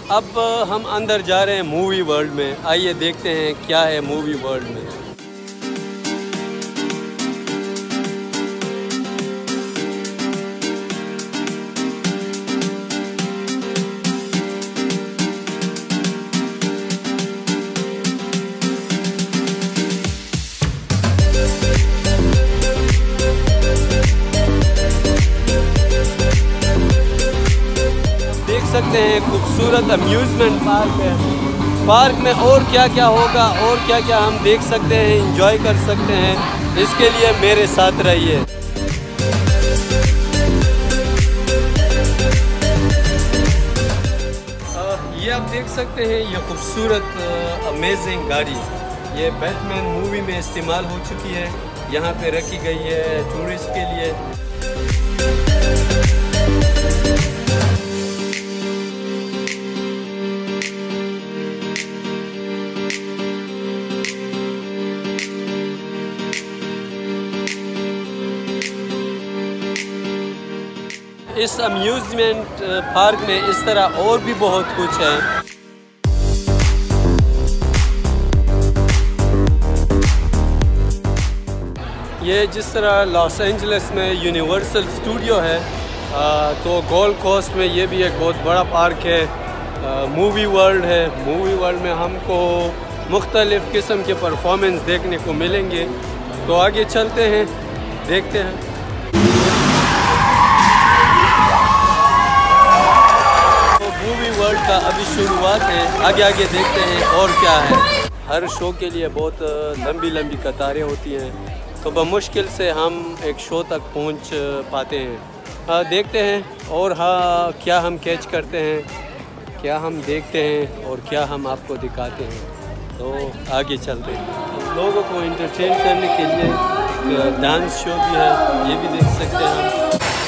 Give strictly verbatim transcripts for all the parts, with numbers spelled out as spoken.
अब हम अंदर जा रहे हैं मूवी वर्ल्ड में। आइए देखते हैं क्या है मूवी वर्ल्ड में। सकते हैं खूबसूरत अम्यूज़मेंट पार्क है। पार्क में और क्या क्या होगा और क्या क्या हम देख सकते हैं, एंजॉय कर सकते हैं, इसके लिए मेरे साथ रहिए। ये आप देख सकते हैं ये खूबसूरत अमेजिंग गाड़ी, ये बैटमैन मूवी में इस्तेमाल हो चुकी है, यहाँ पे रखी गई है टूरिस्ट के लिए। इस अम्यूज़मेंट पार्क में इस तरह और भी बहुत कुछ है। ये जिस तरह लॉस एंजलिस में यूनिवर्सल स्टूडियो है, आ, तो गोल्ड कोस्ट में ये भी एक बहुत बड़ा पार्क है। आ, मूवी वर्ल्ड है। मूवी वर्ल्ड में हमको मुख्तलिफ़ किस्म के परफॉर्मेंस देखने को मिलेंगे। तो आगे चलते हैं, देखते हैं। मूवी वर्ल्ड का अभी शुरुआत है, आगे आगे देखते हैं और क्या है। हर शो के लिए बहुत लंबी लंबी कतारें होती हैं, तो बमुश्किल से हम एक शो तक पहुंच पाते हैं। हाँ, देखते हैं और हाँ क्या हम कैच करते हैं, क्या हम देखते हैं और क्या हम आपको दिखाते हैं। तो आगे चलते हैं। लोगों को एंटरटेन करने के लिए एक डांस शो भी है, ये भी देख सकते हैं हम।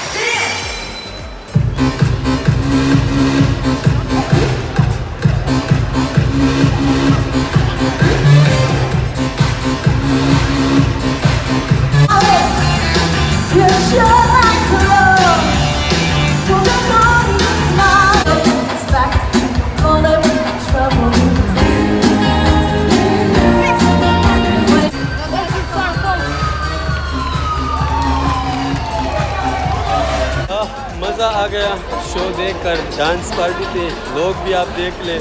मज़ा आ गया शो देखकर, डांस पार्टी थी, लोग भी आप देख ले।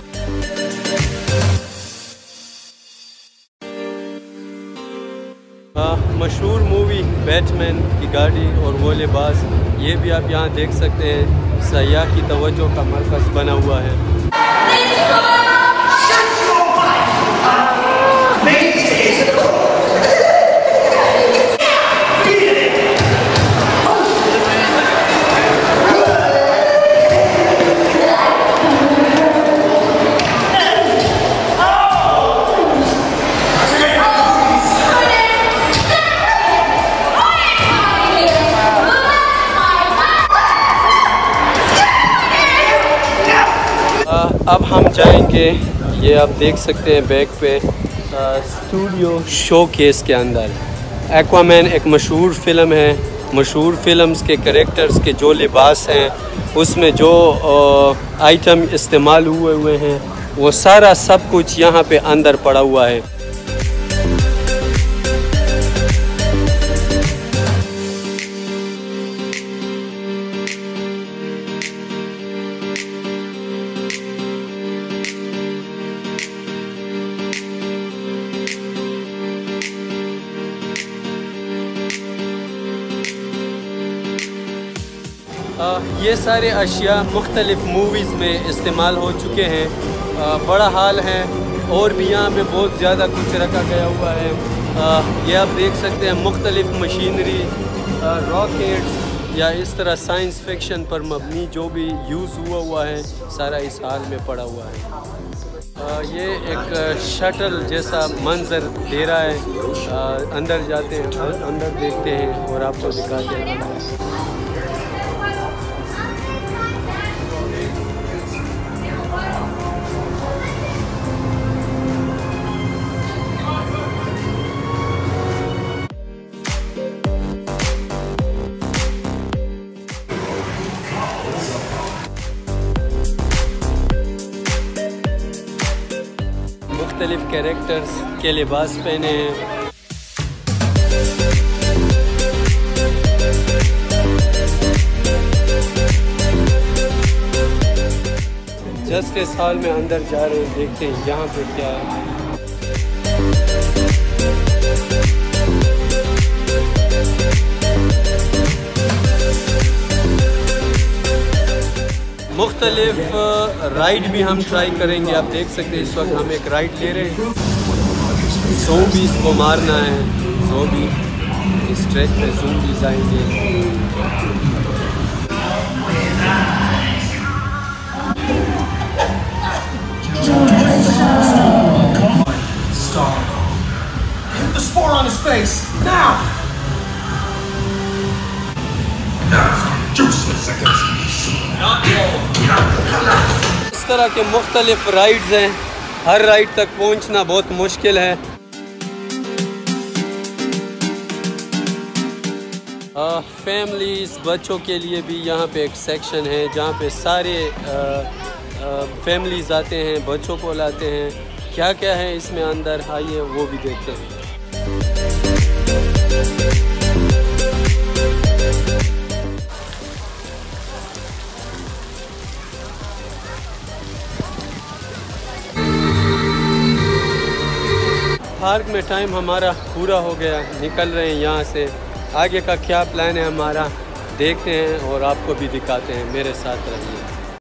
मशहूर मूवी बैटमैन की गाड़ी और वो लिबास, ये भी आप यहाँ देख सकते हैं। सयाह की तवज्जो का मरकज़ बना हुआ है। अब हम जाएंगे, ये आप देख सकते हैं बैक पे, स्टूडियो शो केस के अंदर। एक्वामैन एक मशहूर फ़िल्म है। मशहूर फिल्म्स के कैरेक्टर्स के जो लिबास हैं, उसमें जो आइटम इस्तेमाल हुए हुए हैं, वो सारा सब कुछ यहाँ पे अंदर पड़ा हुआ है। आ, ये सारे अशिया मुख्तलिफ़ मूवीज़ में इस्तेमाल हो चुके हैं। आ, बड़ा हाल है और भी यहाँ पे बहुत ज़्यादा कुछ रखा गया हुआ है। आ, ये आप देख सकते हैं मुख्तलिफ़ मशीनरी, रॉकेट्स या इस तरह साइंस फिक्शन पर मबनी जो भी यूज़ हुआ हुआ है, सारा इस हाल में पड़ा हुआ है। आ, ये एक शटल जैसा मंजर दे रहा है। आ, अंदर जाते हैं, अंदर देखते हैं और आपको दिखाते हैं। मुख्तलिफ़ कैरेक्टर्स के लिबास पहने हैं। जस्ट इस हाल में अंदर जा रहे हैं, देखते हैं यहाँ पे क्या है। मुख्तलिफ राइड भी हम ट्राई करेंगे। आप देख सकते हैं इस वक्त हम एक राइड ले रहे हैं। ज़ॉम्बीज़ को मारना है, ज़ॉम्बी इस ट्रैक पे ज़ॉम्बीज़ आएंगे। Hit the spore on his face now. इस तरह के मुख्तलिफ राइड्स हैं, हर राइड तक पहुंचना बहुत मुश्किल है। फैमिलीज़ बच्चों के लिए भी यहाँ पे एक सेक्शन है जहाँ पे सारे फैमिलीज़ आते हैं, बच्चों को लाते हैं। क्या क्या है इसमें अंदर, आइए वो भी देखते हैं। पार्क में टाइम हमारा पूरा हो गया, निकल रहे हैं यहाँ से। आगे का क्या प्लान है हमारा देखते हैं और आपको भी दिखाते हैं, मेरे साथ रहिए।